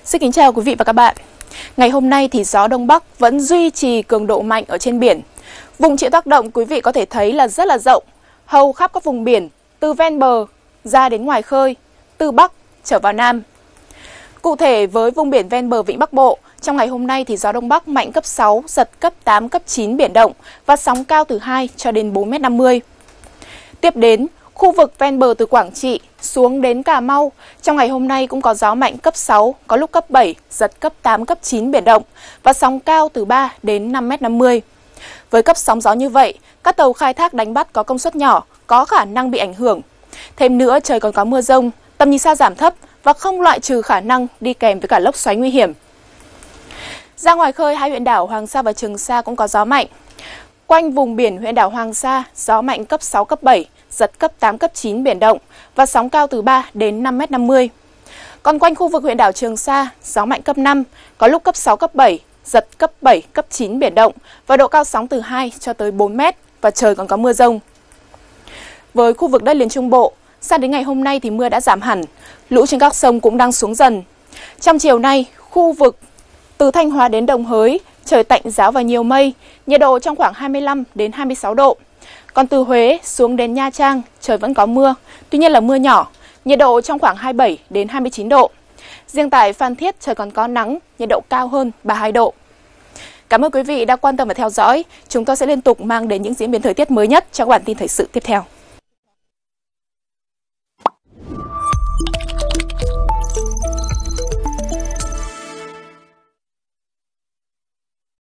Xin kính chào quý vị và các bạn. Ngày hôm nay thì gió Đông Bắc vẫn duy trì cường độ mạnh ở trên biển. Vùng chịu tác động quý vị có thể thấy là rất là rộng, hầu khắp các vùng biển, từ ven bờ ra đến ngoài khơi, từ Bắc trở vào Nam. Cụ thể với vùng biển ven bờ Vịnh Bắc Bộ, trong ngày hôm nay thì gió Đông Bắc mạnh cấp 6, giật cấp 8, cấp 9 biển động và sóng cao từ 2 cho đến 4,50 m. Tiếp đến, khu vực ven bờ từ Quảng Trị xuống đến Cà Mau, trong ngày hôm nay cũng có gió mạnh cấp 6, có lúc cấp 7, giật cấp 8, cấp 9 biển động và sóng cao từ 3 đến 5,50 m. Với cấp sóng gió như vậy, các tàu khai thác đánh bắt có công suất nhỏ có khả năng bị ảnh hưởng. Thêm nữa, trời còn có mưa rông, tầm nhìn xa giảm thấp và không loại trừ khả năng đi kèm với cả lốc xoáy nguy hiểm. Ra ngoài khơi, hai huyện đảo Hoàng Sa và Trường Sa cũng có gió mạnh. Quanh vùng biển huyện đảo Hoàng Sa, gió mạnh cấp 6, cấp 7, giật cấp 8, cấp 9 biển động và sóng cao từ 3 đến 5,50 m. Còn quanh khu vực huyện đảo Trường Sa, gió mạnh cấp 5, có lúc cấp 6, cấp 7, giật cấp 7, cấp 9 biển động và độ cao sóng từ 2 cho tới 4 m và trời còn có mưa rông. Với khu vực đất liền Trung Bộ, sang đến ngày hôm nay thì mưa đã giảm hẳn, lũ trên các sông cũng đang xuống dần. Trong chiều nay, khu vực từ Thanh Hóa đến Đồng Hới, trời tạnh ráo và nhiều mây, nhiệt độ trong khoảng 25 đến 26 độ. Còn từ Huế xuống đến Nha Trang, trời vẫn có mưa, tuy nhiên là mưa nhỏ, nhiệt độ trong khoảng 27 đến 29 độ. Riêng tại Phan Thiết trời còn có nắng, nhiệt độ cao hơn 32 độ. Cảm ơn quý vị đã quan tâm và theo dõi. Chúng tôi sẽ liên tục mang đến những diễn biến thời tiết mới nhất cho các bản tin thời sự tiếp theo.